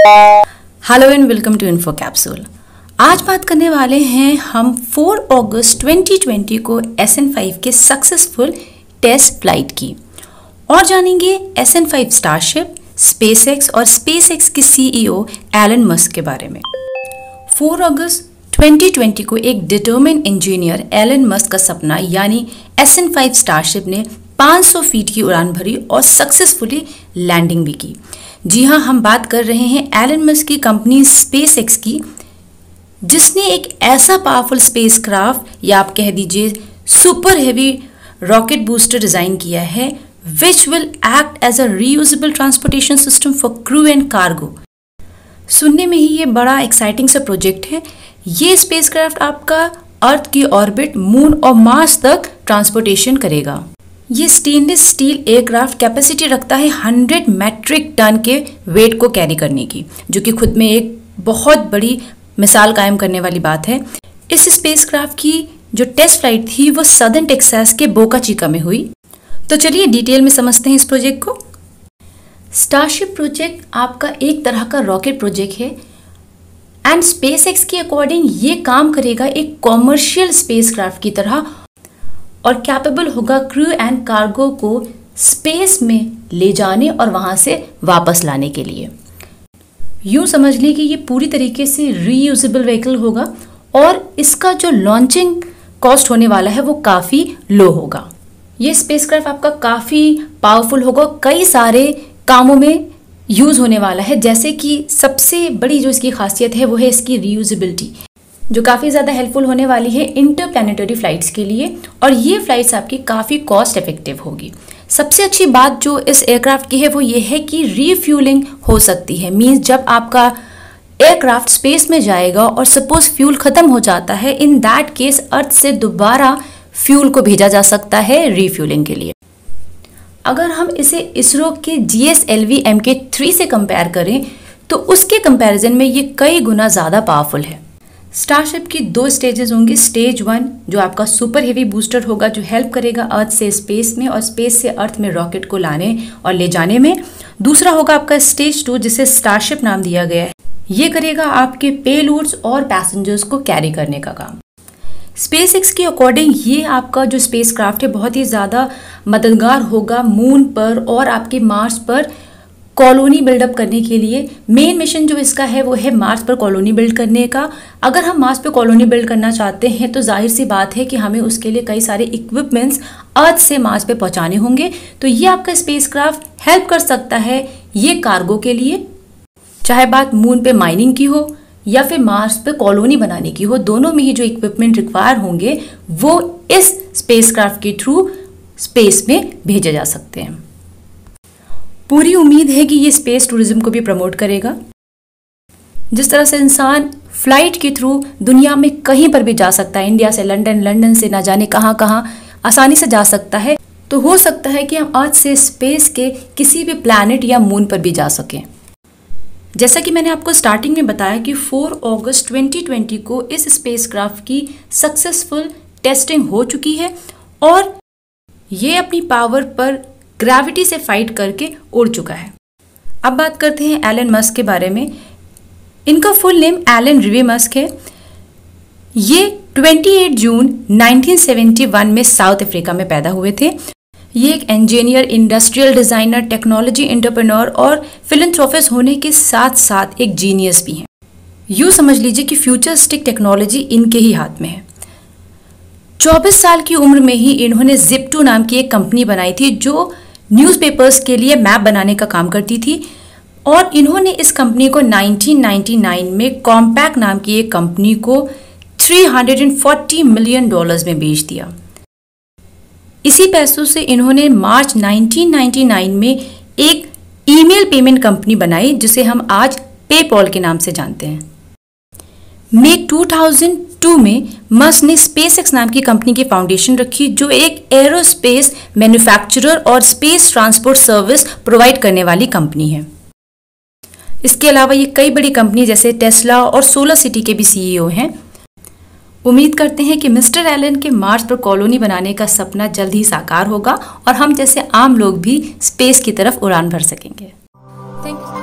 Hello and welcome to Info Capsule. आज बात करने वाले हैं हम 4 अगस्त 2020 को SN5 के सक्सेसफुल टेस्ट फ्लाइट की और जानेंगे SN5 स्टारशिप, स्पेसएक्स और स्पेसएक्स के CEO एलन मस्क के बारे में। 4 अगस्त 2020 को एक डिटरमिन्ड इंजीनियर एलन मस्क का सपना यानी SN5 स्टारशिप ने 500 फीट की उड़ान भरी और सक्सेसफुली लैंडिंग भी की। जी हाँ, हम बात कर रहे हैं एलन मस्क की कंपनी स्पेसएक्स की, जिसने एक ऐसा पावरफुल स्पेसक्राफ्ट या आप कह दीजिए super heavy rocket booster design किया है which will act as a reusable transportation system for crew and cargo. सुनने में ही ये बड़ा एक्साइटिंग सा प्रोजेक्ट है। ये स्पेसक्राफ्ट आपका अर्थ की ऑर्बिट, मून और मार्स तक ट्रांसपोर्टेशन करेगा। ये स्टेनलेस स्टील एयरक्राफ्ट कैपेसिटी रखता है 100 मैट्रिक टन के वेट को कैरी करने की, जो कि खुद में एक बहुत बड़ी मिसाल कायम करने वाली बात है। इस स्पेसक्राफ्ट की जो टेस्ट फ्लाइट थी वो सदर्न टेक्सास के बोका चिका में हुई। तो चलिए डिटेल में समझते हैं इस प्रोजेक्ट को। स्टारशिप प्रोजेक्ट आपका एक तरह का रॉकेट प्रोजेक्ट है एंड स्पेसएक्स के अकॉर्डिंग ये काम करेगा एक कॉमर्शियल स्पेसक्राफ्ट की तरह और कैपेबल होगा क्रू एंड कार्गो को स्पेस में ले जाने और वहां से वापस लाने के लिए। यूं समझ लें कि ये पूरी तरीके से रीयूजेबल व्हीकल होगा और इसका जो लॉन्चिंग कॉस्ट होने वाला है वो काफ़ी लो होगा। ये स्पेसक्राफ्ट आपका काफ़ी पावरफुल होगा, कई सारे कामों में यूज़ होने वाला है। जैसे कि सबसे बड़ी जो इसकी खासियत है वो है इसकी रीयूजेबिलिटी, जो काफ़ी ज़्यादा हेल्पफुल होने वाली है इंटरप्लैनेटरी फ़्लाइट्स के लिए, और ये फ़्लाइट्स आपकी काफ़ी कॉस्ट इफेक्टिव होगी। सबसे अच्छी बात जो इस एयरक्राफ्ट की है वो ये है कि रीफ्यूलिंग हो सकती है। मीन्स जब आपका एयरक्राफ्ट स्पेस में जाएगा और सपोज फ्यूल ख़त्म हो जाता है, इन दैट केस अर्थ से दोबारा फ्यूल को भेजा जा सकता है रीफ्यूलिंग के लिए। अगर हम इसे इसरो के GSLV Mk3 से कंपेयर करें तो उसके कंपैरिजन में ये कई गुना ज़्यादा पावरफुल है। स्टारशिप की 2 स्टेजेस होंगी। स्टेज 1 जो आपका सुपर हेवी बूस्टर होगा, जो हेल्प करेगा अर्थ से स्पेस में और स्पेस से अर्थ में रॉकेट को लाने और ले जाने में। दूसरा होगा आपका स्टेज 2 जिसे स्टारशिप नाम दिया गया है। ये करेगा आपके पेलोड्स और पैसेंजर्स को कैरी करने का काम। स्पेसएक्स के अकॉर्डिंग ये आपका जो स्पेसक्राफ्ट है बहुत ही ज़्यादा मददगार होगा मून पर और आपके मार्स पर कॉलोनी बिल्डअप करने के लिए। मेन मिशन जो इसका है वो है मार्स पर कॉलोनी बिल्ड करने का। अगर हम मार्स पर कॉलोनी बिल्ड करना चाहते हैं तो जाहिर सी बात है कि हमें उसके लिए कई सारे इक्विपमेंट्स अर्थ से मार्स पे पहुंचाने होंगे। तो ये आपका स्पेसक्राफ्ट हेल्प कर सकता है ये कार्गो के लिए, चाहे बात मून पे माइनिंग की हो या फिर मार्स पे कॉलोनी बनाने की हो। दोनों में ही जो इक्विपमेंट रिक्वायर होंगे वो इस स्पेसक्राफ्ट के थ्रू स्पेस में भेजे जा सकते हैं। पूरी उम्मीद है कि ये स्पेस टूरिज्म को भी प्रमोट करेगा। जिस तरह से इंसान फ्लाइट के थ्रू दुनिया में कहीं पर भी जा सकता है, इंडिया से लंदन, लंदन से ना जाने कहाँ कहाँ आसानी से जा सकता है, तो हो सकता है कि हम अर्थ से स्पेस के किसी भी प्लैनेट या मून पर भी जा सकें। जैसा कि मैंने आपको स्टार्टिंग में बताया कि 4 अगस्त 2020 को इस स्पेसक्राफ्ट की सक्सेसफुल टेस्टिंग हो चुकी है और ये अपनी पावर पर ग्रेविटी से फाइट करके उड़ चुका है। अब बात करते हैं एलन मस्क के बारे में। इनका full name Elon Reeve Musk है। ये 28 जून 1971 में साउथ अफ्रीका में पैदा हुए थे। ये एक engineer, industrial designer, technology entrepreneur और फिलैंथ्रोपिस्ट होने के साथ साथ एक जीनियस भी हैं। यूँ समझ लीजिए कि फ्यूचरिस्टिक टेक्नोलॉजी इनके ही हाथ में है। 24 साल की उम्र में ही इन्होंने Zip2 नाम की एक कंपनी बनाई थी जो न्यूज़पेपर्स के लिए मैप बनाने का काम करती थी, और इन्होंने इस कंपनी को 1999 में कॉम्पैक्ट नाम की एक कंपनी को $340 मिलियन में बेच दिया। इसी पैसों से इन्होंने मार्च 1999 में एक ईमेल पेमेंट कंपनी बनाई जिसे हम आज पेपॉल के नाम से जानते हैं। मई 2002 में मस्क ने स्पेसएक्स नाम की कंपनी की फाउंडेशन रखी, जो एक एरोस्पेस मैन्युफैक्चरर और स्पेस ट्रांसपोर्ट सर्विस प्रोवाइड करने वाली कंपनी है। इसके अलावा ये कई बड़ी कंपनी जैसे टेस्ला और सोलर सिटी के भी CEO हैं। उम्मीद करते हैं कि मिस्टर एलन के मार्स पर कॉलोनी बनाने का सपना जल्द ही साकार होगा और हम जैसे आम लोग भी स्पेस की तरफ उड़ान भर सकेंगे। Thank you.